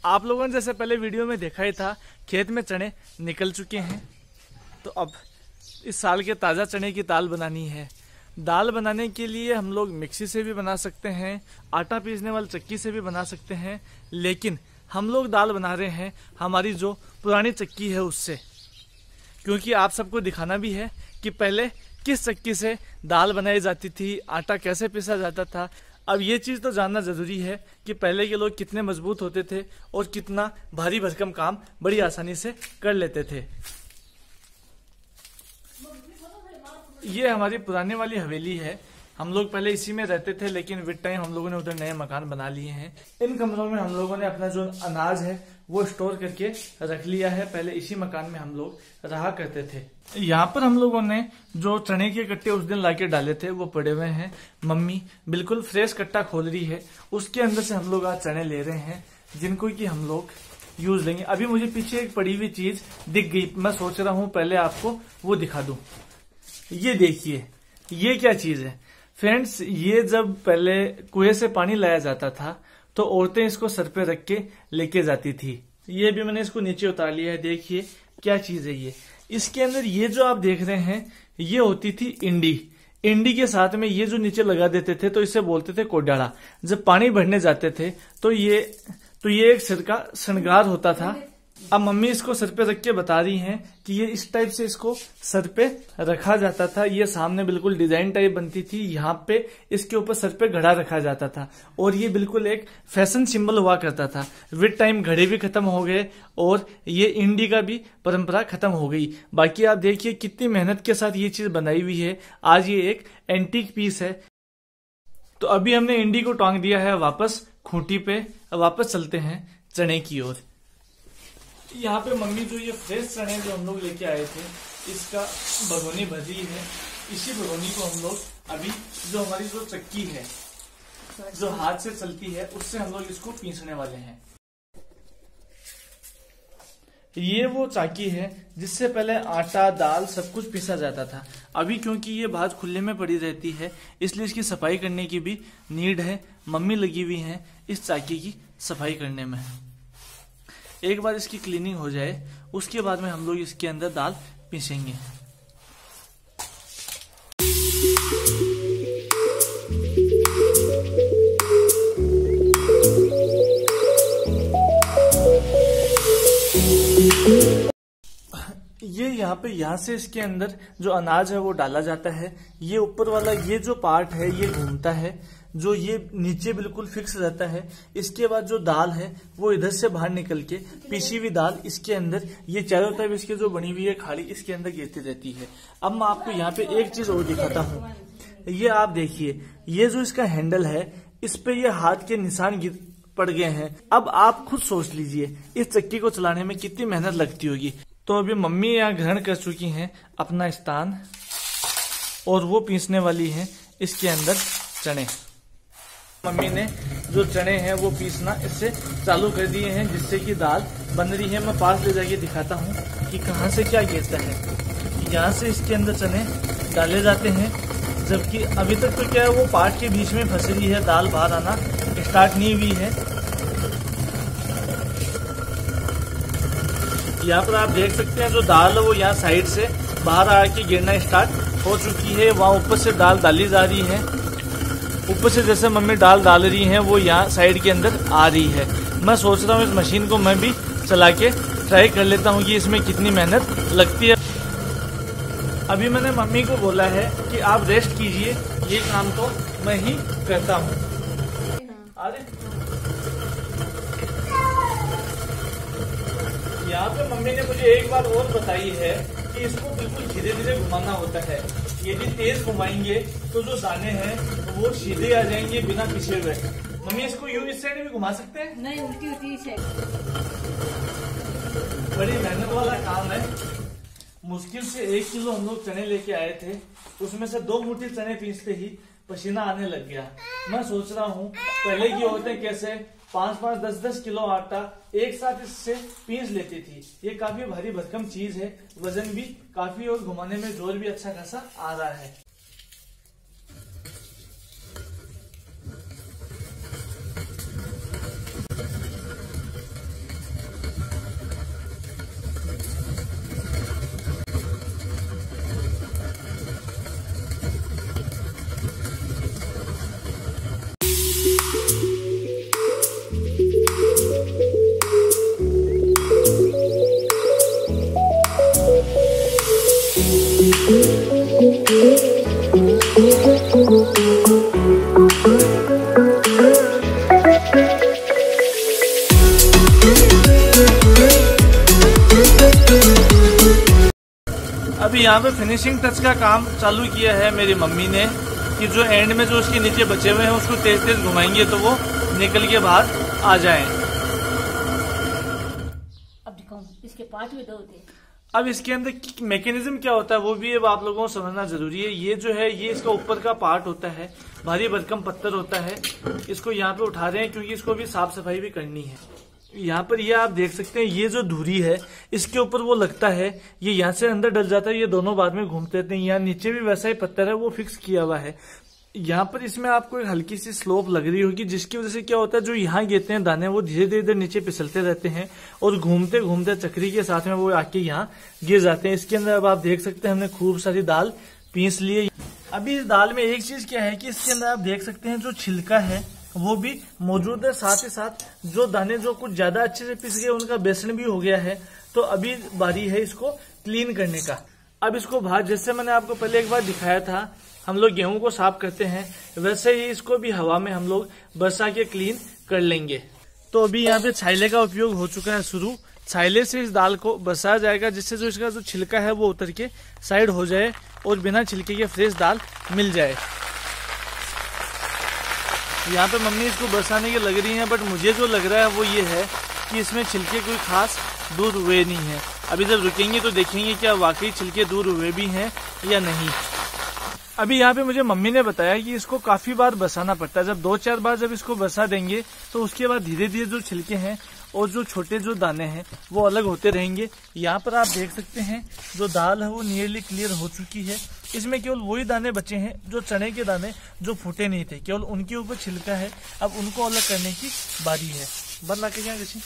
आप लोगों ने जैसे पहले वीडियो में देखा ही था, खेत में चने निकल चुके हैं। तो अब इस साल के ताज़ा चने की दाल बनानी है। दाल बनाने के लिए हम लोग मिक्सी से भी बना सकते हैं, आटा पीसने वाली चक्की से भी बना सकते हैं, लेकिन हम लोग दाल बना रहे हैं हमारी जो पुरानी चक्की है उससे, क्योंकि आप सबको दिखाना भी है कि पहले किस चक्की से दाल बनाई जाती थी, आटा कैसे पीसा जाता था। अब ये चीज़ तो जानना ज़रूरी है कि पहले के लोग कितने मजबूत होते थे और कितना भारी भरकम काम बड़ी आसानी से कर लेते थे। ये हमारी पुरानी वाली हवेली है। हम लोग पहले इसी में रहते थे, लेकिन विद टाइम हम लोगों ने उधर नए मकान बना लिए हैं। इन कमरों में हम लोगों ने अपना जो अनाज है वो स्टोर करके रख लिया है। पहले इसी मकान में हम लोग रहा करते थे। यहाँ पर हम लोगों ने जो चने के कट्टे उस दिन लाके डाले थे वो पड़े हुए हैं। मम्मी बिल्कुल फ्रेश कट्टा खोल रही है, उसके अंदर से हम लोग आज चने ले रहे हैं जिनको कि हम लोग यूज लेंगे। अभी मुझे पीछे एक पड़ी हुई चीज दिख गई, मैं सोच रहा हूँ पहले आपको वो दिखा दूं। ये देखिए, ये क्या चीज है फ्रेंड्स। ये जब पहले कुएं से पानी लाया जाता था तो औरतें इसको सर पे रख के लेके जाती थी। ये भी मैंने इसको नीचे उतार लिया है। देखिए क्या चीज है ये। इसके अंदर ये जो आप देख रहे हैं ये होती थी इंडी। इंडी के साथ में ये जो नीचे लगा देते थे तो इसे बोलते थे कोडाड़ा। जब पानी भरने जाते थे तो ये एक सिर का श्रृंगार होता था। अब मम्मी इसको सर पे रख के बता रही हैं कि ये इस टाइप से इसको सर पे रखा जाता था। ये सामने बिल्कुल डिजाइन टाइप बनती थी, यहाँ पे इसके ऊपर सर पे घड़ा रखा जाता था और ये बिल्कुल एक फैशन सिंबल हुआ करता था। विद टाइम घड़े भी खत्म हो गए और ये इंडी का भी परंपरा खत्म हो गई। बाकी आप देखिए कितनी मेहनत के साथ ये चीज बनाई हुई है। आज ये एक एंटीक पीस है। तो अभी हमने इंडी को टांग दिया है वापस खूंटी पे। वापस चलते हैं चने की ओर। यहाँ पे मम्मी जो ये फ्रेश चने जो हम लोग लेके आए थे इसका भगोनी भरी है। इसी भगोनी को हम लोग अभी जो हमारी जो चक्की है जो हाथ से चलती है उससे हम लोग इसको पीसने वाले हैं। ये वो चाकी है जिससे पहले आटा दाल सब कुछ पीसा जाता था। अभी क्योंकि ये बाहर खुले में पड़ी रहती है इसलिए इसकी सफाई करने की भी नीड है। मम्मी लगी हुई है इस चाकी की सफाई करने में। एक बार इसकी क्लीनिंग हो जाए उसके बाद में हम लोग इसके अंदर दाल पीसेंगे। ये यहाँ से इसके अंदर जो अनाज है वो डाला जाता है। ये ऊपर वाला ये जो पार्ट है ये घूमता है, जो ये नीचे बिल्कुल फिक्स रहता है। इसके बाद जो दाल है वो इधर से बाहर निकल के पीसी हुई दाल इसके अंदर, ये चारों तरफ इसके जो बनी हुई है खाली इसके अंदर गिरती रहती है। अब मैं आपको यहाँ पे एक चीज और दिखाता हूँ। ये आप देखिए, ये जो इसका हैंडल है इस पे ये हाथ के निशान पड़ गए हैं। अब आप खुद सोच लीजिए इस चक्की को चलाने में कितनी मेहनत लगती होगी। तो अभी मम्मी यहाँ ग्रहण कर चुकी हैं अपना स्थान और वो पीसने वाली है इसके अंदर चने। मम्मी ने जो चने हैं वो पीसना इससे चालू कर दिए हैं जिससे कि दाल बन रही है। मैं पास ले जाके दिखाता हूँ कि कहाँ से क्या गिरता है। यहाँ से इसके अंदर चने डाले जाते हैं, जबकि अभी तक तो क्या है वो पार्ट के बीच में फंस रही है, दाल बाहर आना स्टार्ट नहीं हुई है। यहाँ पर आप देख सकते हैं जो दाल है वो यहाँ साइड से बाहर आके गिरना स्टार्ट हो चुकी है। वहाँ ऊपर से दाल डाली जा रही है। ऊपर से जैसे मम्मी दाल डाल रही हैं वो यहाँ साइड के अंदर आ रही है। मैं सोच रहा हूँ इस मशीन को मैं भी चला के ट्राई कर लेता हूँ कि इसमें कितनी मेहनत लगती है। अभी मैंने मम्मी को बोला है कि आप रेस्ट कीजिए, ये काम तो मैं ही करता हूँ। अरे यहाँ पे मम्मी ने मुझे एक बात और बताई है कि इसको बिल्कुल धीरे धीरे घुमाना होता है। यदि तेज घुमाएंगे तो जो दाने हैं वो सीधे आ जाएंगे बिना पिसे हुए। मम्मी इसको यूं इस साइड भी घुमा सकते हैं? नहीं, उल्टी होती है। बड़ी मेहनत वाला काम है। मुश्किल से 1 किलो हम लोग चने लेके आए थे, उसमें से 2 मुट्ठी चने पीसते ही पसीना आने लग गया। मैं सोच रहा हूँ पहले की औरतें कैसे 5-5, 10-10 किलो आटा एक साथ इससे पीस लेती थी। ये काफी भारी भरकम चीज है, वजन भी काफी और घुमाने में जोर भी अच्छा खासा आ रहा है। अभी यहाँ पे फिनिशिंग टच का काम चालू किया है मेरी मम्मी ने कि जो एंड में जो उसके नीचे बचे हुए हैं उसको तेज तेज घुमाएंगे तो वो निकल के बाहर आ जाएं। अब दिखाऊं इसके पार्ट भी दो होते हैं। अब इसके अंदर मैकेनिज्म क्या होता है वो भी अब आप लोगों को समझना जरूरी है। ये जो है ये इसका ऊपर का पार्ट होता है, भारी भरकम पत्थर होता है। इसको यहाँ पे उठा रहे हैं क्योंकि इसको भी साफ सफाई भी करनी है। यहाँ पर ये आप देख सकते हैं, ये जो धुरी है इसके ऊपर वो लगता है, ये यहाँ से अंदर डल जाता है, ये दोनों बाद में घूमते रहते हैं। यहाँ नीचे भी वैसा ही पत्थर है, वो फिक्स किया हुआ है। यहाँ पर इसमें आपको एक हल्की सी स्लोप लग रही होगी, जिसकी वजह से क्या होता है जो यहाँ गिरते हैं दाने वो धीरे धीरे नीचे फिसलते रहते हैं और घूमते घूमते चक्री के साथ में वो आके यहाँ गिर जाते हैं। इसके अंदर अब आप देख सकते हैं हमने खूब सारी दाल पीस ली है। अभी इस दाल में एक चीज क्या है कि इसके अंदर आप देख सकते हैं जो छिलका है वो भी मौजूद है, साथ ही साथ जो दाने जो कुछ ज्यादा अच्छे से पिस गए उनका बेसन भी हो गया है। तो अभी बारी है इसको क्लीन करने का। अब इसको बाहर, जैसे मैंने आपको पहले एक बार दिखाया था हम लोग गेहूं को साफ करते हैं, वैसे ही इसको भी हवा में हम लोग बरसा के क्लीन कर लेंगे। तो अभी यहाँ पे छाइले का उपयोग हो चुका है शुरू। छाइले से इस दाल को बरसाया जाएगा जिससे जो इसका जो छिलका है वो उतर के साइड हो जाए और बिना छिलके के फ्रेश दाल मिल जाए। यहाँ पे मम्मी इसको बरसाने की लग रही है, बट मुझे जो लग रहा है वो ये है कि इसमें छिलके कोई खास दूर हुए नहीं है। अभी जब रुकेंगे तो देखेंगे क्या वाकई छिलके दूर हुए भी हैं या नहीं। अभी यहाँ पे मुझे मम्मी ने बताया कि इसको काफी बार बरसाना पड़ता है। जब 2-4 बार जब इसको बरसा देंगे तो उसके बाद धीरे धीरे जो छिलके हैं और जो छोटे जो दाने हैं वो अलग होते रहेंगे। यहाँ पर आप देख सकते हैं जो दाल है वो नियरली क्लियर हो चुकी है। इसमें केवल वही दाने बचे हैं जो चने के दाने जो फूटे नहीं थे, केवल उनके ऊपर छिलका है। अब उनको अलग करने की बारी है। बदला के क्या किसी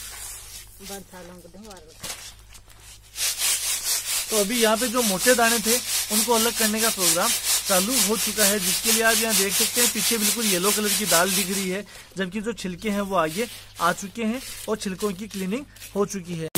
तो अभी यहाँ पे जो मोटे दाने थे उनको अलग करने का प्रोग्राम चालू हो चुका है, जिसके लिए आप यहाँ देख सकते हैं पीछे बिल्कुल येलो कलर की दाल दिख रही है, जबकि जो छिलके हैं वो आगे आ चुके हैं और छिलकों की क्लीनिंग हो चुकी है।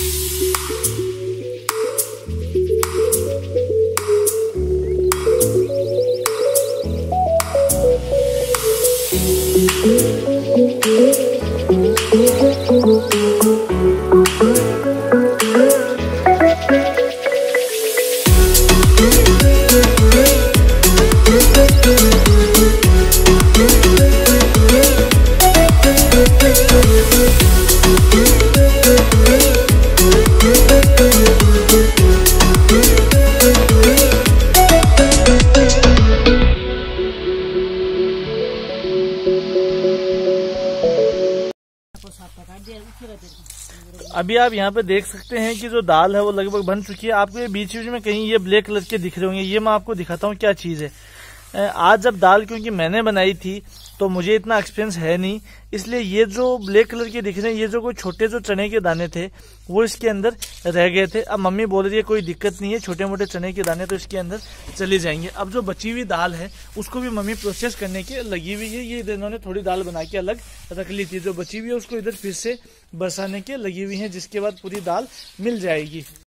अभी आप यहाँ पे देख सकते हैं कि जो दाल है वो लगभग बन चुकी है। आपको ये बीच बीच में कहीं ये ब्लैक कलर के दिख रहे होंगे, ये मैं आपको दिखाता हूँ क्या चीज है। आज जब दाल क्योंकि मैंने बनाई थी तो मुझे इतना एक्सपीरियंस है नहीं, इसलिए ये जो ब्लैक कलर के दिख रहे हैं ये जो कोई छोटे जो चने के दाने थे वो इसके अंदर रह गए थे। अब मम्मी बोल रही है कोई दिक्कत नहीं है, छोटे मोटे चने के दाने तो इसके अंदर चले जाएंगे। अब जो बची हुई दाल है उसको भी मम्मी प्रोसेस करने की लगी हुई है। ये इन्होंने थोड़ी दाल बना के अलग रख ली थी, जो बची हुई है उसको इधर फिर से बरसाने के लगी हुई है, जिसके बाद पूरी दाल मिल जाएगी।